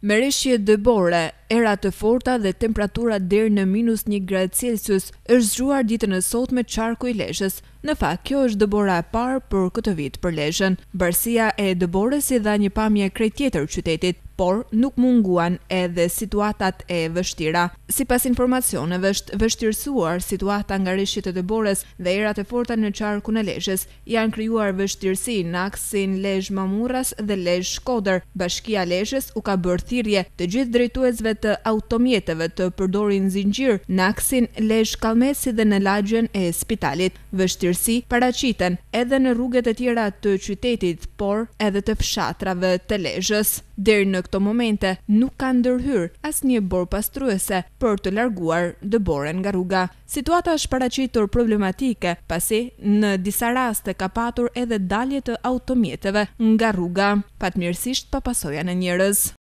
Me rishje dëbore, era të forta dhe temperatura deri në -1 °C është zgjuar ditën e sotme qarku i Lezhës. Në fakt, kjo është dëbora e parë për këtë vit për Lezhën. Barësia e dëbores i dha një pamje krejt tjetër qytetit, por nuk munguan edhe situatat e vështira. Sipas informacioneve, është vështirësuar situata nga rishjet e dëbores dhe erat e forta në qarkun e Lezhës. Janë krijuar vështirësi në aksin Lezhë-Mamurras dhe Lezhë-Shkodër. Bashkia Lezhës u ka bërë thirrje të gjithë drejtuesve të automjeteve të përdorin zinxhir në aksin Lezhë-Kallmesi dhe në lagjen e spitalit. Vështirësi paraqiten edhe në rrugët e tjera të qytetit, por edhe të fshatrave të Lezhës. Deri në këto momente nuk ka ndërhyr asnjë borë pastruese për të larguar dëboren nga rruga. Situata është paraqitur problematike pasi në disa raste ka patur edhe dalje të automjeteve nga rruga, fatmirësisht pa pasoja në njerëz.